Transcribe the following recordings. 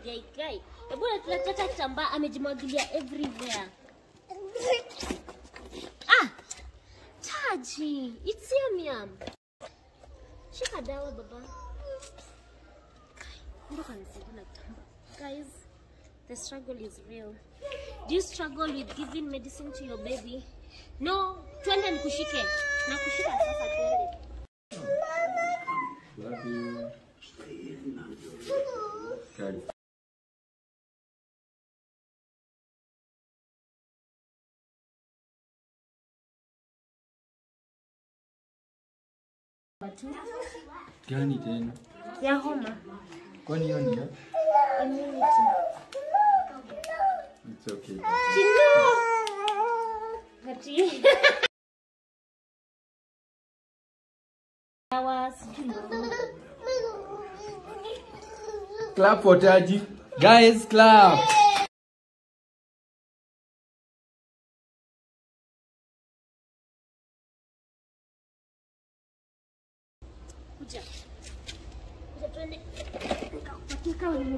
gai. Ebona tunataka kitambaa amejimwagilia everywhere. Taji, it's yum. Shika dawa baba. Guys, the struggle is real. Do you struggle with giving medicine to your baby? No, twende nikushike. Na kushika sasa twende. Love you. Good. Gani tena? Ya homa. Kwani hiyo ni? Immunity. It's okay. Chino. Hati. Clap for Taji. Guys, clap. Kuja twende. Katika wewe.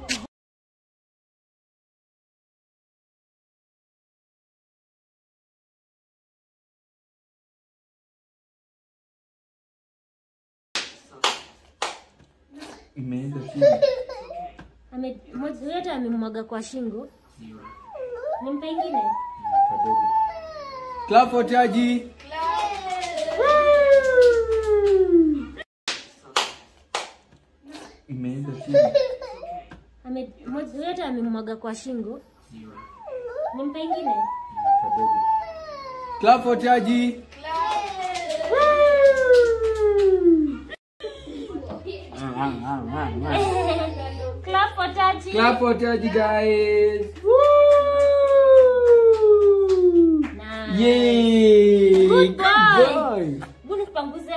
Imeenda chini. Mmoja amemwaga kwa shingo. Nimpe ingine. Kadogo. Clap for Taji. Imeenda chini. Mmoja amemwaga kwa shingo. Nimpe ingine. Kadogo. Clap for Taji. Clap for Taji. Clap for Taji, guys. Woo! Nice. Yay! Good boy. boy. Bunu kupanguze.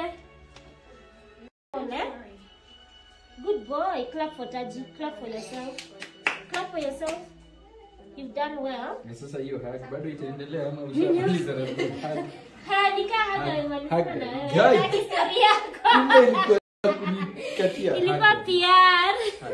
Good boy. Clap for Taji. Clap for yourself. Clap for yourself. You've done well. Na sasa hiyo hug bado itaendelea ama ushamaliza na hug? Nika hata imaliza na wewe. Guys. Hadi story yako. Kumbe ilikuwa kunikatia. Ilikuwa PR.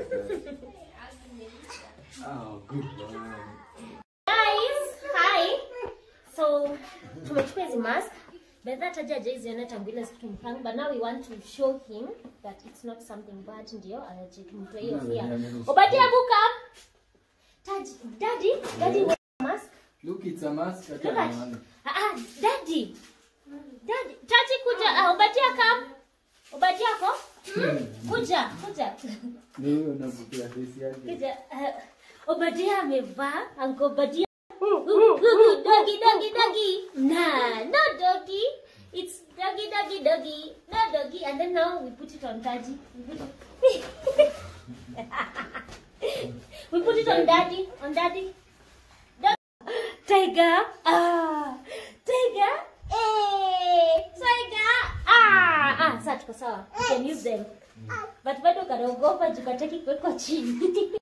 Oh, good boy. Guys, hi. So, tumechukua hizi mask. But that Taji hajaziona tangu ile siku tumpanga. But now we want to show him that it's not something bad, ndio anajikumtoa hiyo pia. Obadia buka. Taji, daddy wear mask. Look, it's a mask. Look at. Daddy. Taji kuja. Obadia come. Obadia ko. Kuja. Ni unavutia face yake. Kuja. Obadia amevaa. Uncle Obadia. Doggy. Nah, no doggy. It's doggy. No doggy. And then now we put it on Taji. We put it on daddy. Tiger. Tiger. Tiger. Sasa tuko sawa. You can use them. But bado kanaogopa jukataki kuwekwa chini.